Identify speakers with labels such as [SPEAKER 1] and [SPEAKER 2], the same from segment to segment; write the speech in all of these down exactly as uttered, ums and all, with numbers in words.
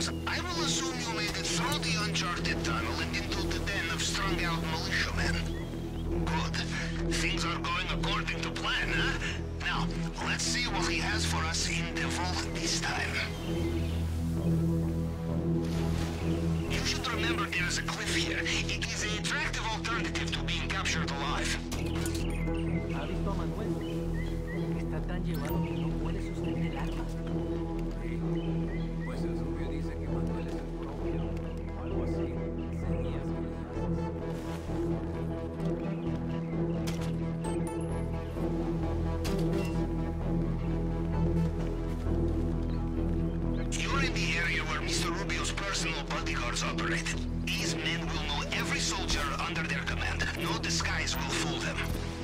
[SPEAKER 1] systems. I will assume you made it through the uncharted tunnel and into the den of strung-out militiamen. Good. Things are going according to plan, huh? Now, let's see what he has for us in the vault this time. You should remember there is a cliff here. It is an attractive alternative to being captured alive.
[SPEAKER 2] ¿Ha visto a Manuel? Está tan llevado que no puede sostener el arma.
[SPEAKER 3] Sí. Pues el rubio dice que Manuel es el propio. O algo así. Serías
[SPEAKER 1] You're in the area where Mister Rubio's personal bodyguards operate. These men will know every soldier under their command. No disguise will fool them.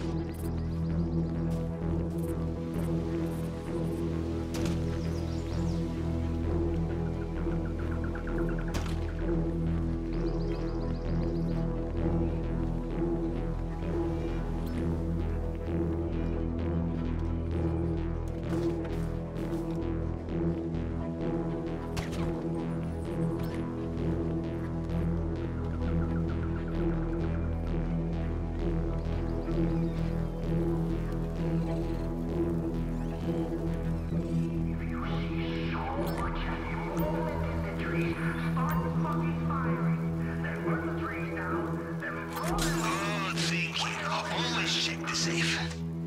[SPEAKER 1] Good thinking. Always check the safe.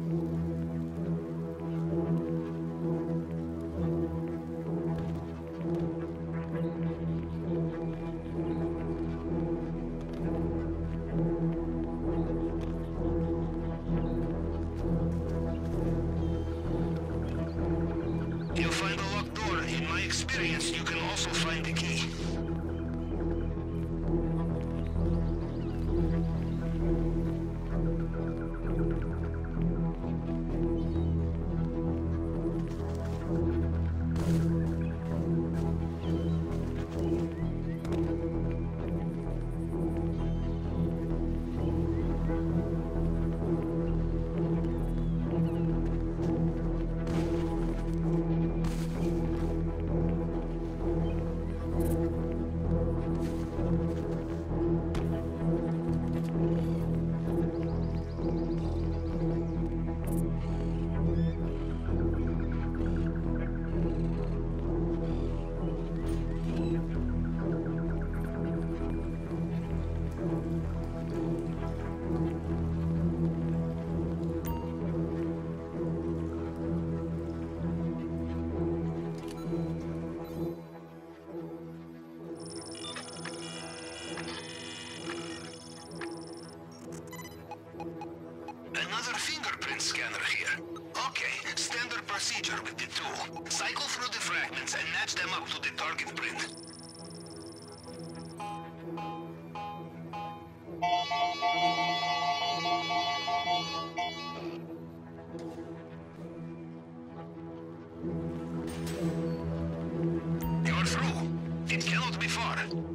[SPEAKER 1] You'll find a locked door. In my experience, you can also find the key. Another fingerprint scanner here. Okay, standard procedure with the tool. Cycle through the fragments and match them up to the target print. You're through. It cannot be far.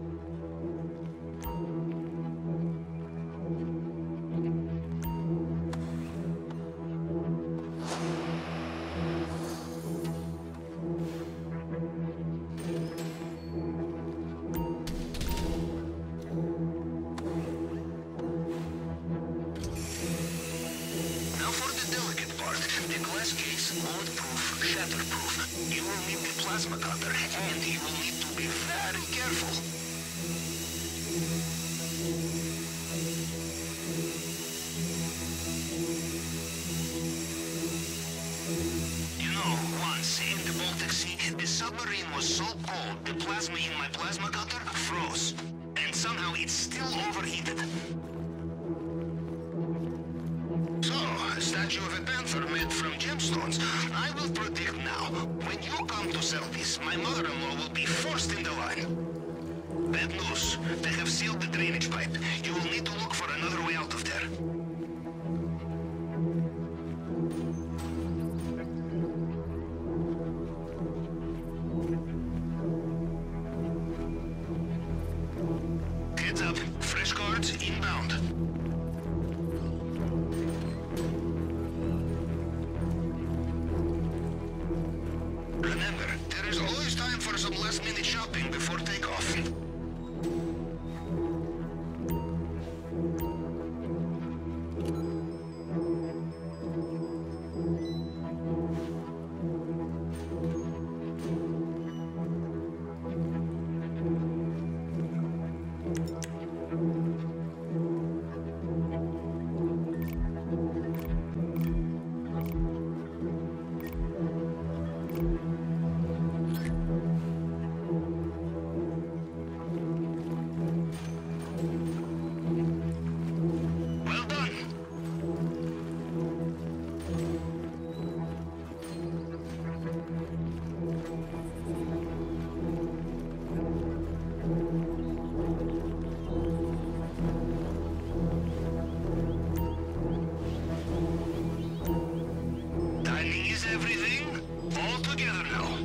[SPEAKER 1] Now for the delicate part, the glass case, mold-proof, shatterproof. You will need the plasma cutter, and you will need to be very careful. You know, once in the Baltic Sea, the submarine was so cold, the plasma in my plasma cutter froze. And somehow it's still overheated. So, a statue of a panther made from gemstones. I will predict now, when you come to sell this, my mother-in-law will be first in the line. Bad news. They have sealed the drainage pipe. You will need to look for another way out of there. Heads up. Fresh cards inbound. Remember, there is always time for some last-minute shopping before takeoff. Everything all together now.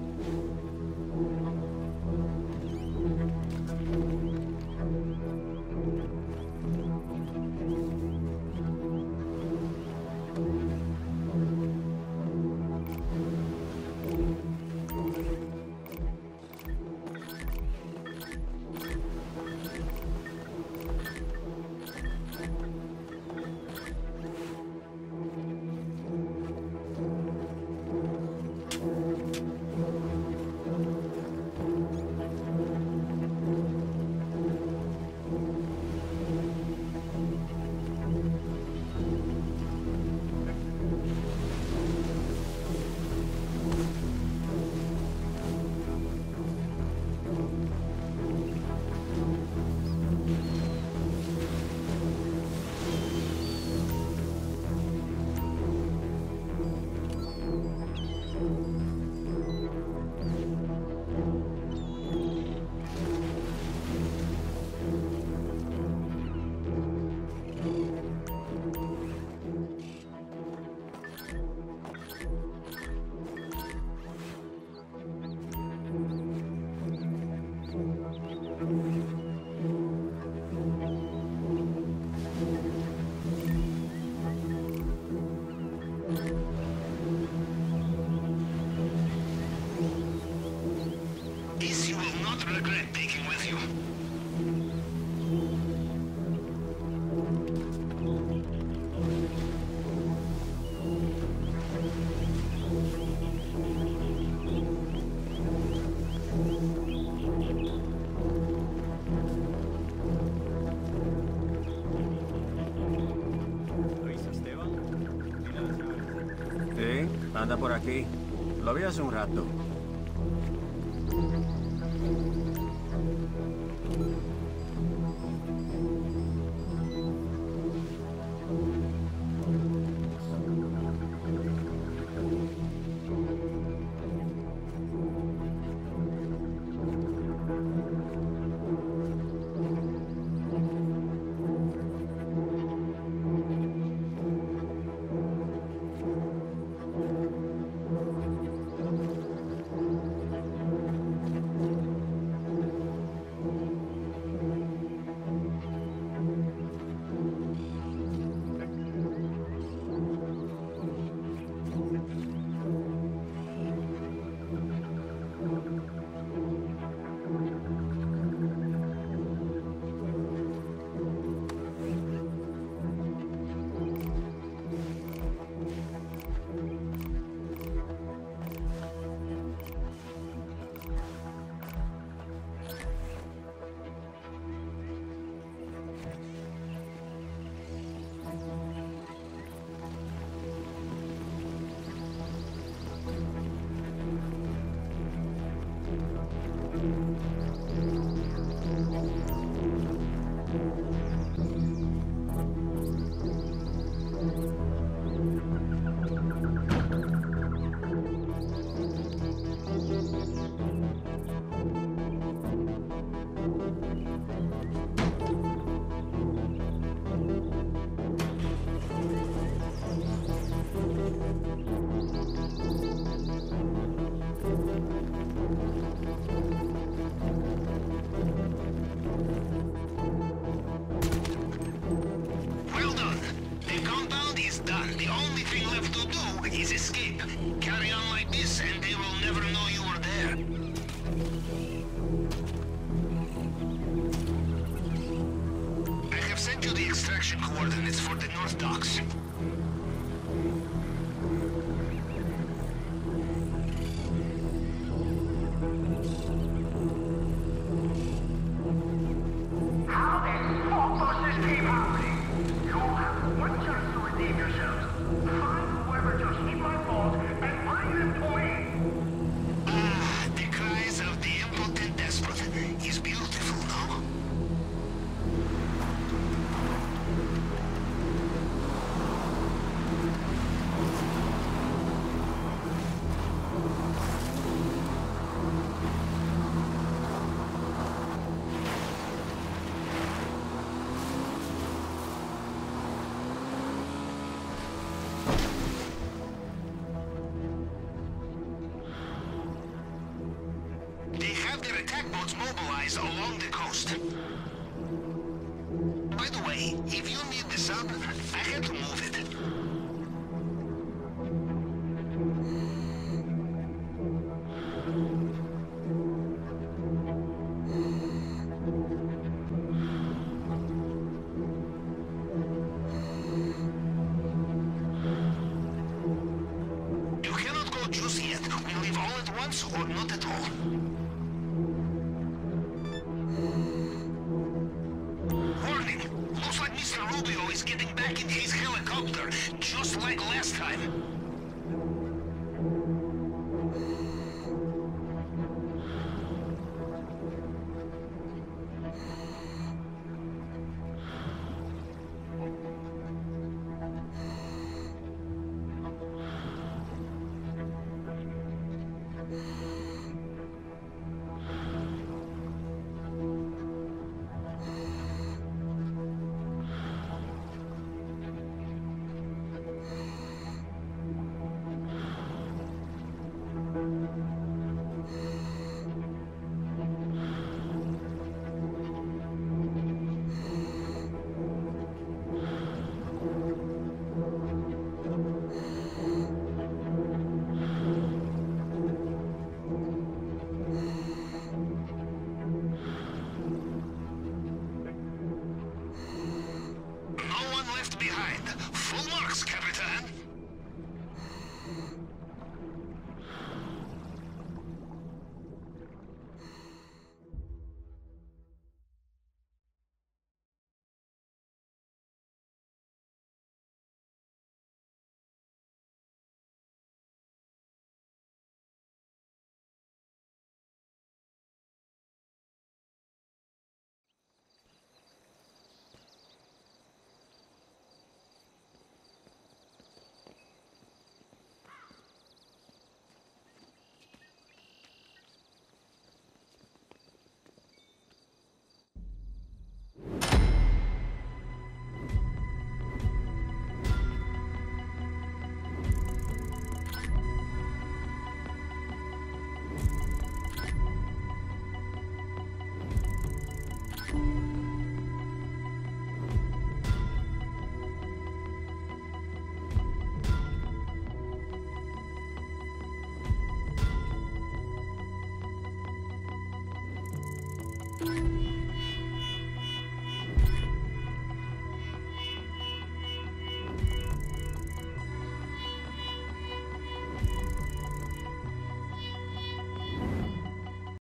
[SPEAKER 1] This you will not regret taking with you.
[SPEAKER 4] Sí, anda por aquí. Lo vi hace un rato.
[SPEAKER 1] Is escape. Carry on like this and they will never know you were there. position coordinates for the North Docks.
[SPEAKER 5] How these swamp busters keep happening? You have one chance to redeem yourselves. Find whoever just hit my balls and bring them to me.
[SPEAKER 1] Ah, the cries of the impotent despot is beautiful, no? They have their attack boats mobilized along the coast. By the way, if you need the sub, I had to move it. You cannot go just yet. We leave all at once or not at all. Warning! Looks like Mister Rubio is getting back in his helicopter, just like last time.